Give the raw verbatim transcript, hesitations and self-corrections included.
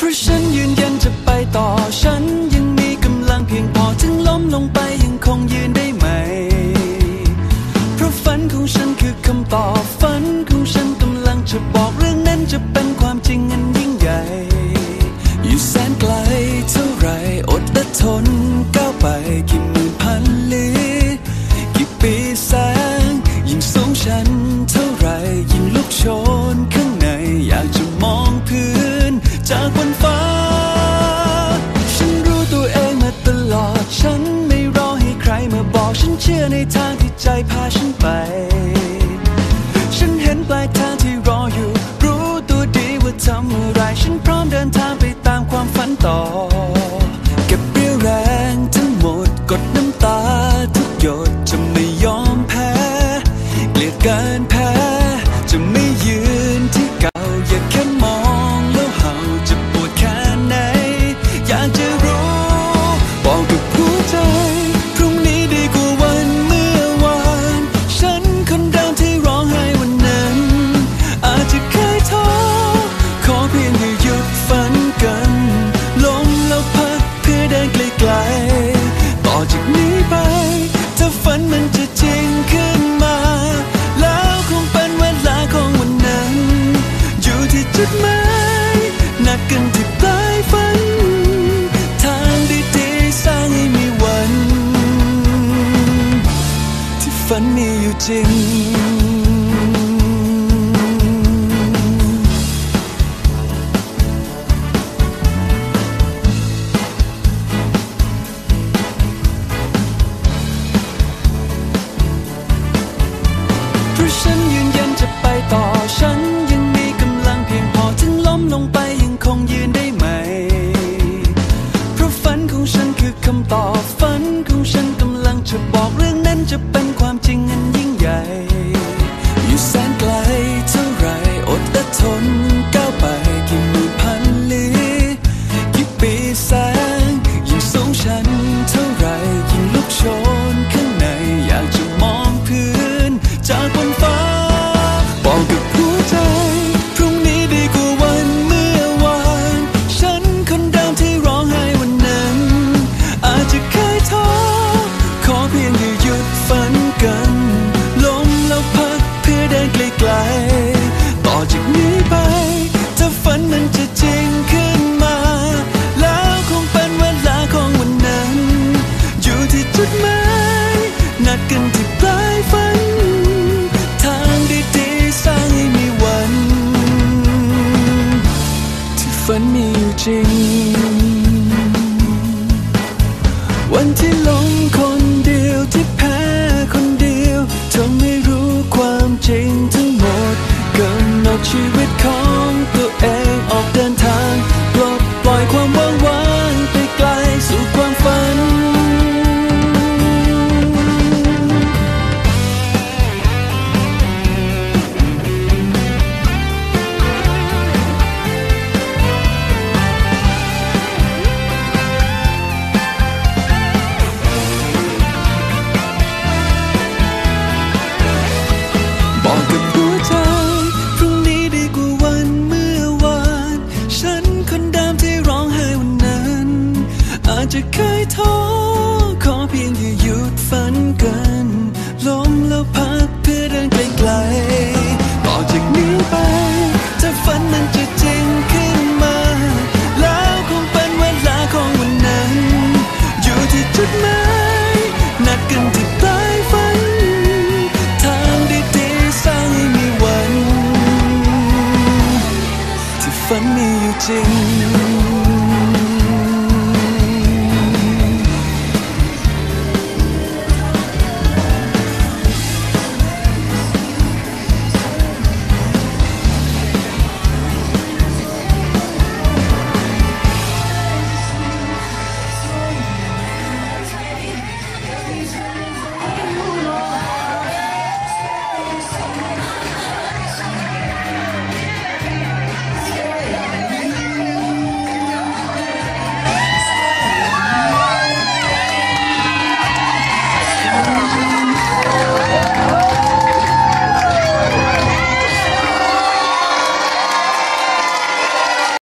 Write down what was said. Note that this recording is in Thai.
ราะฉันยืนยันจะไปต่อฉันยังมีกำลังเพียงพอถึงล้มลงไปยังคงยืนได้ไหมเพราะฝันของฉันคือคำตอบฝันของฉันกำลังจะบอกเรื่องนั้นจะเป็นความจริงอันยิ่งใหญ่อยู่แสนไกลเท่าไรอดและทนก้าวไปกี่หมื่นพันลี้กี่ปีแสงยิ่งสูงชันเท่าไรยิ่งลุกโชนข้างในอยากจะมองพื้นจากบนฟ้าฉันรู้ตัวเองมาตลอดฉันไม่รอให้ใครมาบอกฉันเชื่อในทางที่ใจพาฉันไปฉันเห็นปลายทางที่รออยู่รู้ตัวดีว่าทำอะไรฉันพร้อมเดินทางไปตามความฝันต่อเก็บเรี่ยวแรงทั้งหมดกดน้ำตาทุกหยดจะไม่ยอมแพ้เกลียดการแพ้จะไม่ยืนที่เก่าอย่าแค่มองแล้วเห่าจะปวดแค่ไหนอยากจะรู้บอกกับหัวใจพรุ่งนี้ดีกว่าวันเมื่อวานฉันคนเดิมที่ร้องไห้วันนั้นอาจจะเคยท้อขอเพียงอย่าหยุดฝันกันล้มแล้วพักเพื่อเดินไกลๆต่อจากนี้ไปถ้าฝันมันจะจริงขึ้นมาแล้วคงเป็นเวลาของวันนั้นอยู่ที่จุดหมายนัดกันที่ปลายฝันทางดีๆสร้างให้มีวันที่ฝันมีอยู่จริงฉันยืนยันจะไปต่อฉันยังมีกำลังเพียงพอถึงล้มลงไปยังคงยืนได้ไหมเพราะฝันของฉันคือคำตอบฝันของฉันกำลังจะบอกเรื่องนั้นจะเป็นความจริงอันยิ่งใหญ่อยู่แสนไกลเท่าไรอดและทนก้าวไปกี่หมื่นพันลี้กี่ปีแสงยิ่งสูงชันเท่าไรยิ่งลุกโชนข้างในอยากจะมองพื้นจากบนฟ้าบอกกับหัวใจพรุ่งนี้ดีกว่าวันเมื่อวานฉันคนเดิมที่ร้องไห้วันนั้นอาจจะเคยท้อขอเพียงอย่าหยุดฝันกันล้มแล้วพักเพื่อเดินไกลๆต่อจากนี้ไปถ้าฝันมันจะจริงขึ้นมาแล้วคงเป็นเวลาของวันนั้นอยู่ที่จุดหมายนัดกันที่ปลายฝันทางดีๆสร้างให้มีวันที่ฝันมีอยู่จริงวันที่หลงคนเดียวที่แพ้คนเดียวเธอไม่รู้ความจริงทั้งหมดกำหนดชีวิตของตัวเองออกเดินทางปลดปล่อยความว่างว้างไปไกลสู่ความฝันบอกกับหัวใจพรุ่งนี้ดีกว่าวันเมื่อวานฉันคนเดิมที่ร้องไห้วันนั้นอาจจะเคยท้อขอเพียงอย่าหยุดฝันกันล้มแล้วพักเพื่อเดินไกลๆต่อจากนี้ไปถ้าฝันมันจะจริงขึ้นมาแล้วคงเป็นเวลาของวันนั้นอยู่ที่จุดหมายนัดกันที่ปลายฝันทางดีๆสร้างให้มีวันที่ฝันมีอยู่จริง